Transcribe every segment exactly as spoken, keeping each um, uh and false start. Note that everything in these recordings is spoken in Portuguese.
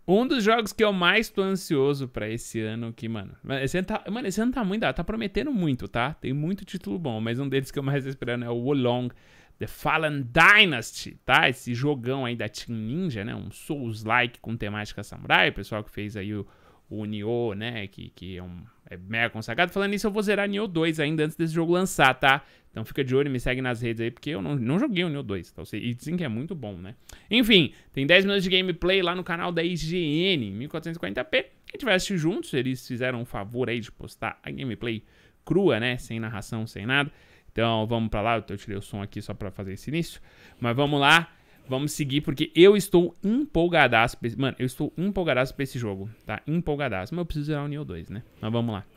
Um dos jogos que eu mais tô ansioso pra esse ano, que, mano... Esse ano tá, mano, esse ano tá muito... Tá prometendo muito, tá? Tem muito título bom, mas um deles que eu mais tô esperando é o Wolong The Fallen Dynasty, tá? Esse jogão aí da Team Ninja, né? Um Souls-like com temática samurai. O pessoal que fez aí o, o Nioh, né? Que, que é um... É mega consagrado. Falando nisso, eu vou zerar Nioh dois ainda antes desse jogo lançar, tá? Então fica de olho e me segue nas redes aí, porque eu não, não joguei o Nioh dois. Tá? E dizem que é muito bom, né? Enfim, tem dez minutos de gameplay lá no canal da I G N, mil quatrocentos e quarenta p. A gente vai assistir juntos. Eles fizeram um favor aí de postar a gameplay crua, né? Sem narração, sem nada. Então vamos pra lá. Eu tirei o som aqui só pra fazer esse início. Mas vamos lá. Vamos seguir, porque eu estou empolgadaço. Pra esse... Mano, eu estou empolgadaço pra esse jogo, tá? Empolgadaço. Mas eu preciso zerar o Nioh dois, né? Mas vamos lá.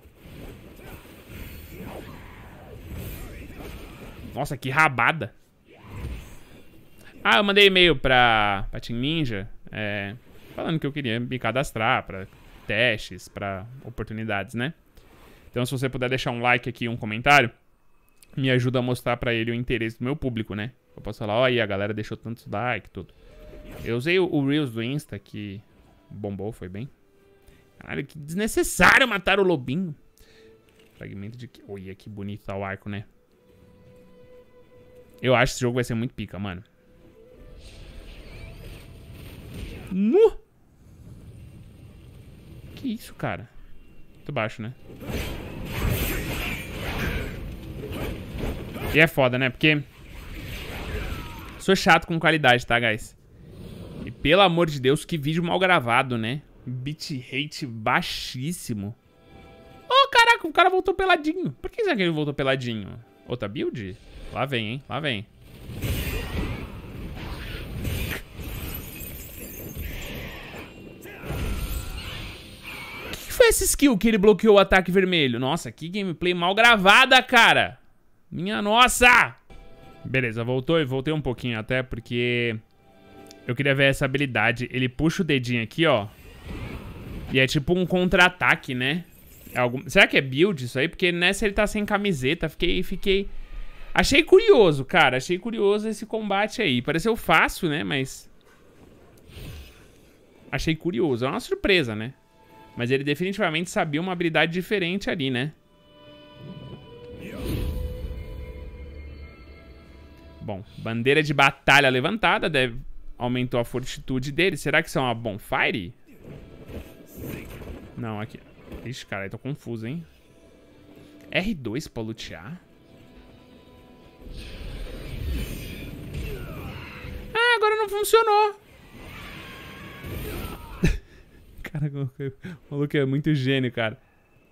Nossa, que rabada. Ah, eu mandei e-mail pra, pra Team Ninja, é, falando que eu queria me cadastrar pra testes, pra oportunidades, né? Então, se você puder deixar um like aqui e um comentário, me ajuda a mostrar pra ele o interesse do meu público, né? Eu posso falar, ó, aí a galera deixou tantos like, tudo. Eu usei o, o Reels do Insta, que bombou, foi bem. Caralho, que desnecessário matar o lobinho. Fragmento de... Olha, que bonito tá o arco, né? Eu acho que esse jogo vai ser muito pica, mano. Nu! Que isso, cara? Muito baixo, né? E é foda, né? Porque... Sou chato com qualidade, tá, guys? E pelo amor de Deus, que vídeo mal gravado, né? Bitrate baixíssimo. Oh, caraca, o cara voltou peladinho. Por que será que ele voltou peladinho? Outra build? Lá vem, hein? Lá vem. O que foi esse skill que ele bloqueou o ataque vermelho? Nossa, que gameplay mal gravada, cara. Minha nossa! Beleza, voltou e voltei um pouquinho até, porque eu queria ver essa habilidade. Ele puxa o dedinho aqui, ó. E é tipo um contra-ataque, né? É algum... Será que é build isso aí? Porque nessa ele tá sem camiseta. Fiquei... fiquei... Achei curioso, cara. Achei curioso esse combate aí. Pareceu fácil, né? Mas... Achei curioso. É uma surpresa, né? Mas ele definitivamente sabia uma habilidade diferente ali, né? Bom, bandeira de batalha levantada. Deve... Aumentou a fortitude dele. Será que isso é uma bonfire? Não, aqui. Ixi, cara, eu tô confuso, hein? R dois pra lutear? Ah, agora não funcionou. Cara, o maluco é muito gênio, cara.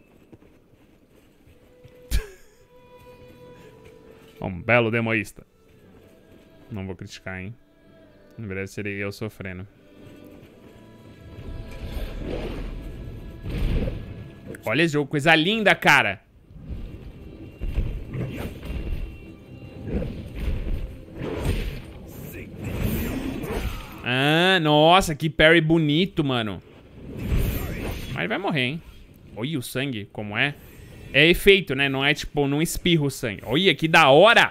Um belo demoísta. Não vou criticar, hein? Em breve seria eu sofrendo. Olha esse jogo, coisa linda, cara. Ah, nossa, que parry bonito, mano. Mas ele vai morrer, hein? Olha o sangue, como é. É efeito, né? Não é tipo, não espirra o sangue. Olha, que da hora.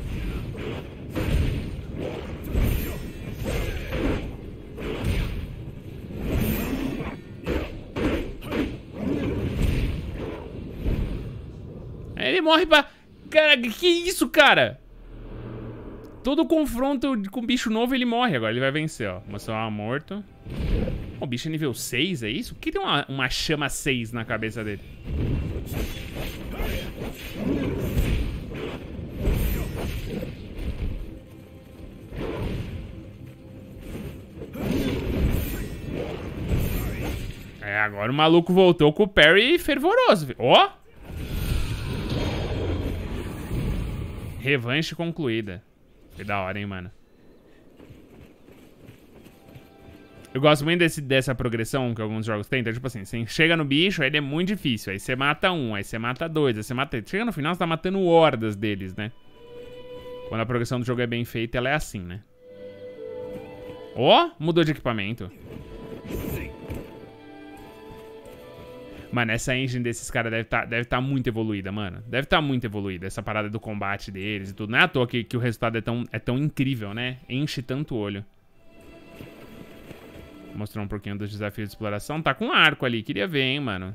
Ele morre pra... Cara, que isso, cara? Todo confronto com bicho novo ele morre. Agora ele vai vencer, ó. Mostrou morto. O bicho é nível seis, é isso? Por que tem uma, uma chama seis na cabeça dele? É, agora o maluco voltou com o parry fervoroso. Ó! Oh! Revanche concluída. Foi da hora, hein, mano. Eu gosto muito desse, dessa progressão que alguns jogos têm. Então, tipo assim, você chega no bicho, aí ele é muito difícil. Aí você mata um, aí você mata dois, aí você mata... Chega no final, você tá matando hordas deles, né? Quando a progressão do jogo é bem feita, ela é assim, né? Ó, oh, mudou de equipamento. Mano, essa engine desses caras deve estar tá, deve tá muito evoluída, mano. Deve estar tá muito evoluída, essa parada do combate deles e tudo. Não é à toa que, que o resultado é tão, é tão incrível, né? Enche tanto o olho. Mostrou um pouquinho dos desafios de exploração. Tá com arco ali. Queria ver, hein, mano.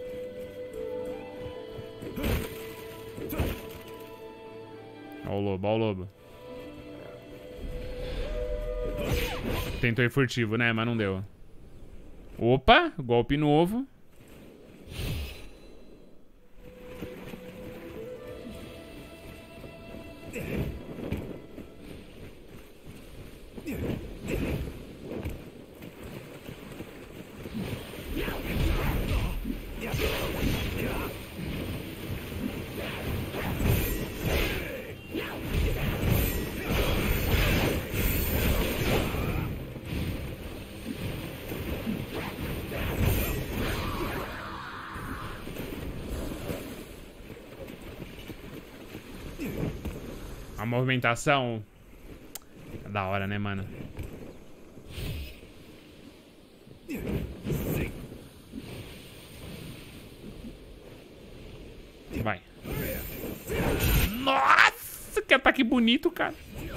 Ó o lobo, ó o lobo. Tentou ir furtivo, né? Mas não deu. Opa, golpe novo. A movimentação é da hora, né, mano? Vai. Nossa, que ataque bonito, cara.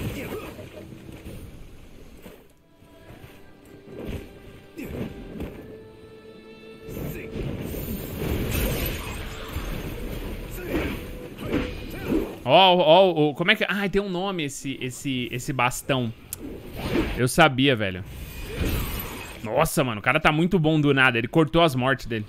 Ó, ó, ó, como é que... Ai, tem um nome esse, esse, esse bastão. Eu sabia, velho. Nossa, mano, o cara tá muito bom do nada. Ele cortou as mortes dele.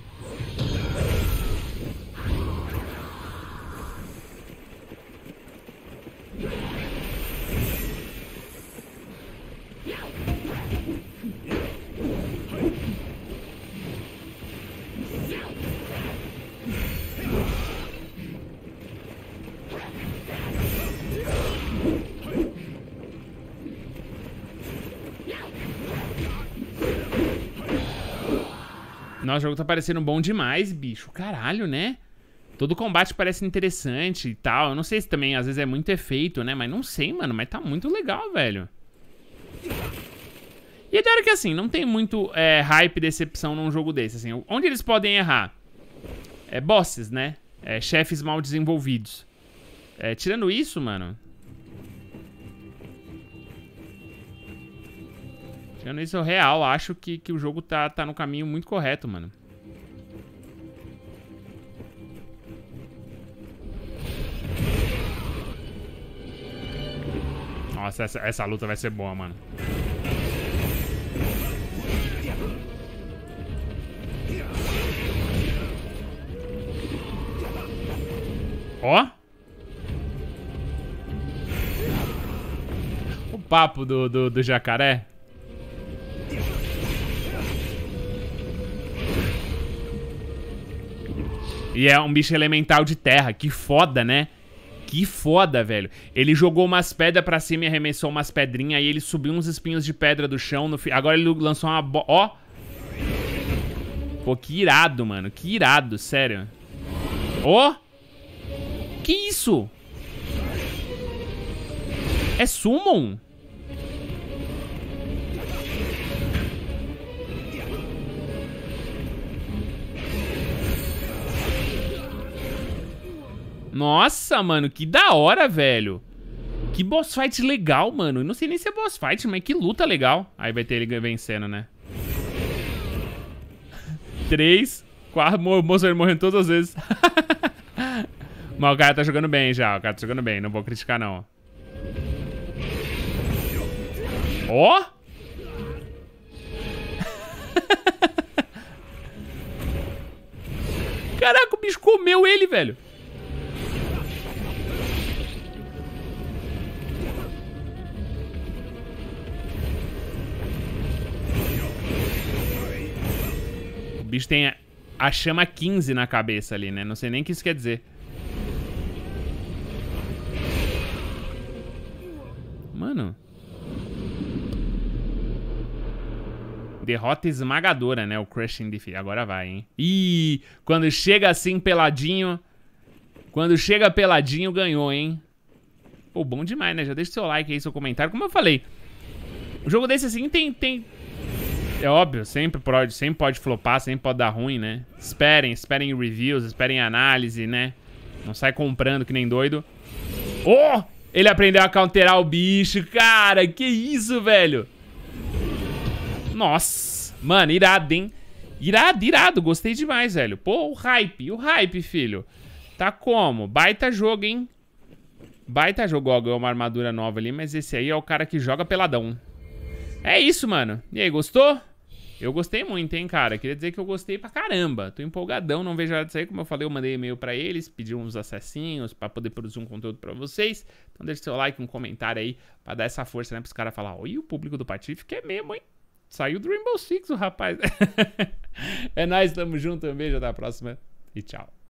Nossa, o jogo tá parecendo bom demais, bicho. Caralho, né? Todo combate parece interessante e tal. Eu não sei se também, às vezes, é muito efeito, né? Mas não sei, mano. Mas tá muito legal, velho. E é claro que, assim, não tem muito é, hype e decepção num jogo desse. Assim, onde eles podem errar? É bosses, né? É, chefes mal desenvolvidos. É, tirando isso, mano... Tirando isso, eu real acho que, que o jogo tá, tá no caminho muito correto, mano. Nossa, essa, essa luta vai ser boa, mano. Ó. O papo do, do, do jacaré. E é um bicho elemental de terra. Que foda, né? Que foda, velho. Ele jogou umas pedras pra cima e arremessou umas pedrinhas. Aí ele subiu uns espinhos de pedra do chão. No fi... Agora ele lançou uma... Bo... Ó. Pô, que irado, mano. Que irado, sério. Ó. Que isso? É Summon? Nossa, mano, que da hora, velho. Que boss fight legal, mano. Eu não sei nem se é boss fight, mas que luta legal. Aí vai ter ele vencendo, né? Três, quatro, moço, ele morrendo todas as vezes. Mas o cara tá jogando bem já, o cara tá jogando bem. Não vou criticar, não. Ó! Oh! Caraca, o bicho comeu ele, velho. O bicho tem a, a chama quinze na cabeça ali, né? Não sei nem o que isso quer dizer. Mano. Derrota esmagadora, né? O Crushing Defeat. Agora vai, hein? Ih, quando chega assim peladinho... Quando chega peladinho, ganhou, hein? Pô, bom demais, né? Já deixa seu like aí, seu comentário. Como eu falei, o jogo desse assim tem... tem... É óbvio, sempre pode, sempre pode flopar, sempre pode dar ruim, né? Esperem, esperem reviews, esperem análise, né? Não sai comprando que nem doido. Oh! Ele aprendeu a counterar o bicho, cara! Que isso, velho? Nossa! Mano, irado, hein? Irado, irado. Gostei demais, velho. Pô, o hype. O hype, filho. Tá como? Baita jogo, hein? Baita jogo. Ó, ganhou uma armadura nova ali, mas esse aí é o cara que joga peladão. É isso, mano. E aí, gostou? Eu gostei muito, hein, cara. Queria dizer que eu gostei pra caramba. Tô empolgadão, não vejo a hora disso aí. Como eu falei, eu mandei e-mail pra eles, pedi uns acessinhos pra poder produzir um conteúdo pra vocês. Então deixa seu like, um comentário aí, pra dar essa força, né, pros caras falar, oi, o público do Patife que é mesmo, hein? Saiu do Rainbow Six, o rapaz. É nóis, tamo junto, um beijo, até a próxima e tchau.